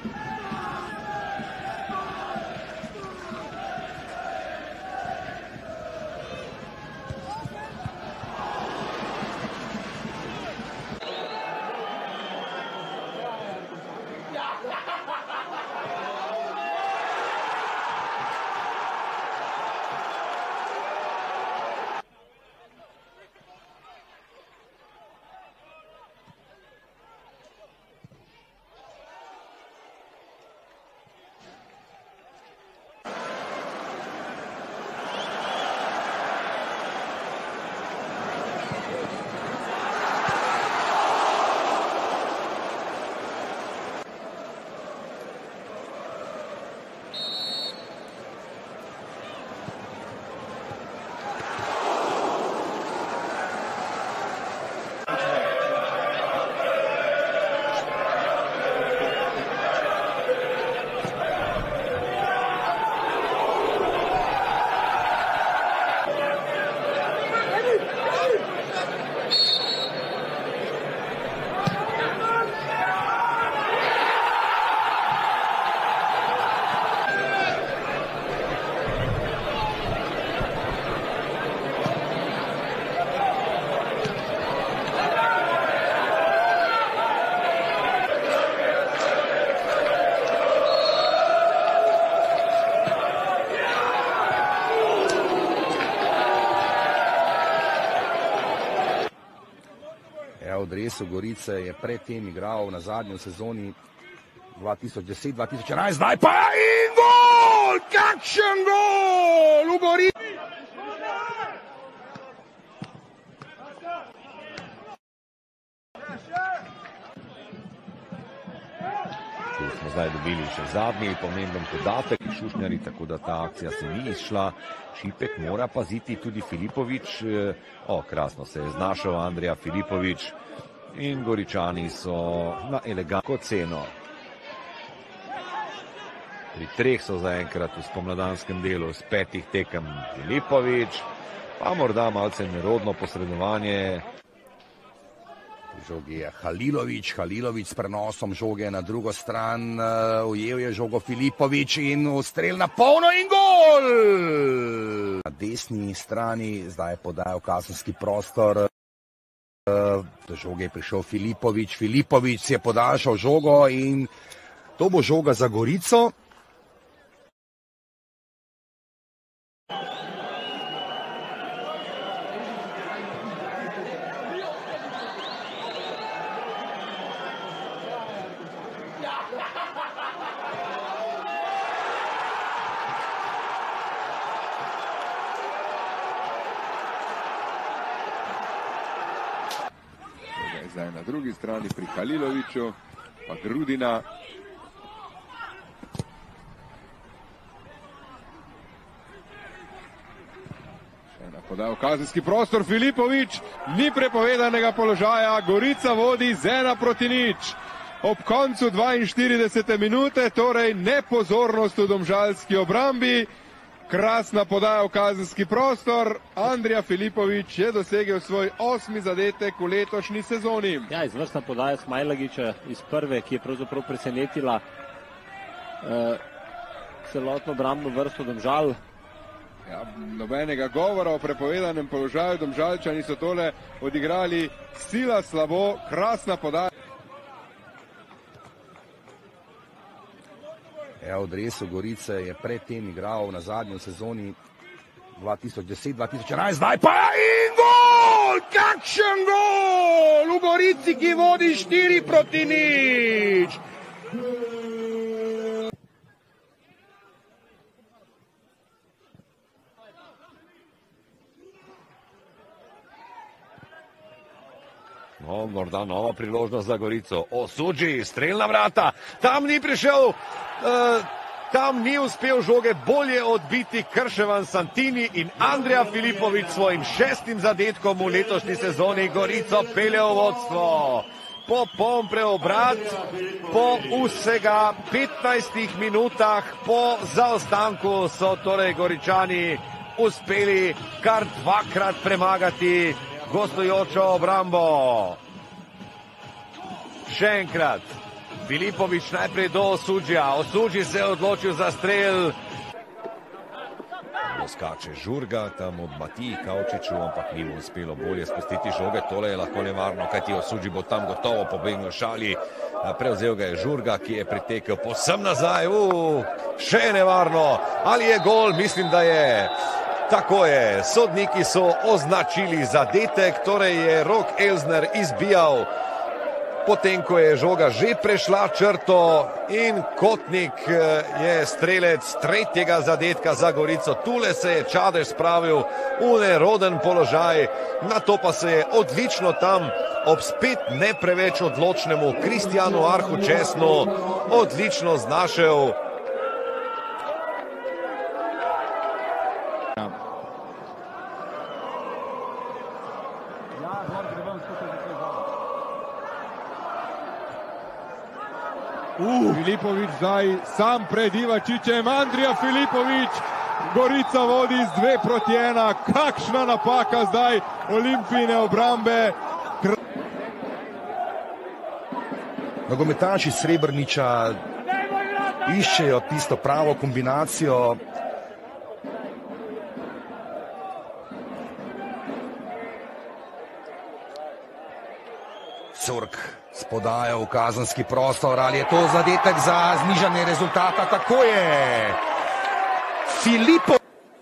V dresu Gorice je predtem igral na zadnji sezoni 2010-2011, zdaj pa in gol! Kakšen gol v Gorici! Tu smo zdaj dobili še zadnji pomemben podatek Šušnjari, tako da ta akcija se ni izšla. Šipek mora paziti, tudi Filipović. Krasno se je znašel Andrija Filipović. In Goričani so na elegantno ceno. Pri 3 so zaenkrat v spomladanskem delu s 5 tekem Filipović, pa morda malce nerodno posredovanje. Pri žogi je Halilović s prenosom žoge na drugo stran, ujel je žogo Filipović in ustrel na polno in gol! Na desni strani zdaj podaja v kazenski prostor. Do žoge je prišel Filipović si je podaljšal žogo in to bo žoga za Gorico. Zdaj na drugi strani pri Haliloviću, pa Grudina. Še ena podaja v kazenski prostor, Filipović, ni prepovedanega položaja, Gorica vodi z 1-0. Ob koncu 42. minute, torej nepozornost v domžalski obrambi. Krasna podaja v kazenski prostor. Andrija Filipović je dosegel svoj 8. zadetek v letošnji sezoni. Ja, izvrstna podaja Smajlagića iz prve, ki je pravzaprav presenetila celotno obrambno vrsto Domžal. Ja, nobenega govora o prepovedanem položaju, Domžalčani so tole odigrali sila slabo, krasna podaja. V dresu Gorice je predtem igral na zadnji sezoni 2010-2011, zdaj pa in gol! Kakšen gol v Gorici, ki vodi 4-0! No, morda nova priložnost za Gorico. Osuđi, strelna vrata, tam ni prišel, tam ni uspel žoge bolje odbiti Krševan Santini in Andrija Filipović svojim 6. zadetkom v letošnji sezoni Gorico pelje v vodstvo. Popoln preobrat, po vsega 15 minutah po zaostanku so torej Goričani uspeli kar 2-krat premagati gostujočo obrambo. Še enkrat, Filipović najprej do Osuđija. Osuđi se je odločil za strel. Skače Žurga tam od Matiji Kavčiču, ampak ni mu uspelo bolje spustiti žoge. Tole je lahko nevarno, kajti Osuđi bo tam gotovo pobegnil šali. Prevzel ga je Žurga, ki je pritekel posem nazaj. Še nevarno. Ali je gol? Mislim, da je. Tako je. Sodniki so označili zadetek, torej je Rok Elsner izbijal potem, ko je žoga že prešla črto, in Kotnik je strelec tretjega zadetka za Gorico. Tule se je Čadež spravil v neroden položaj, na to pa se je odlično tam ob spet ne preveč odločnemu Kristjanu Arhu Česnu odlično znašel. Filipović zdaj sam pred Ivačićem, Andrija Filipović, Gorica vodi z 2-1, kakšna napaka zdaj Olimpijine obrambe. Nogometaši Srebrniča iščejo tisto pravo kombinacijo. Curk spodaja v kazenski prostor, ali je to zadetek za znižanje rezultata? Tako je. Filipo.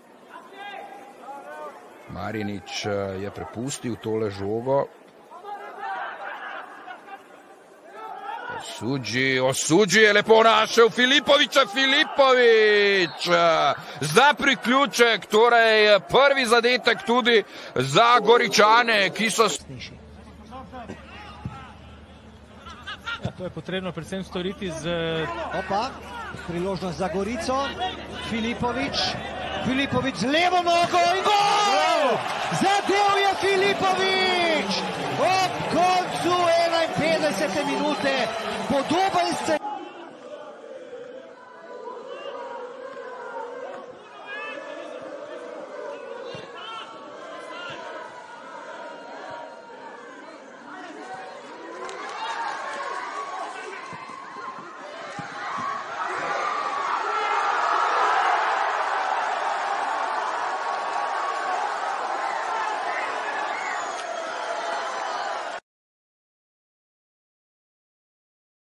Marjanič je prepustil tole žogo. Osuđi je lepo našel Filipovića. Filipović za priključek, torej prvi zadetek tudi za Goričane, ki so... Ja, to je potrebno predvsem storiti z... Opa, priložnost za Gorico. Filipović z levo nogo in gol! Zadel je Filipović! Ob koncu 51. minute podoben scenarij.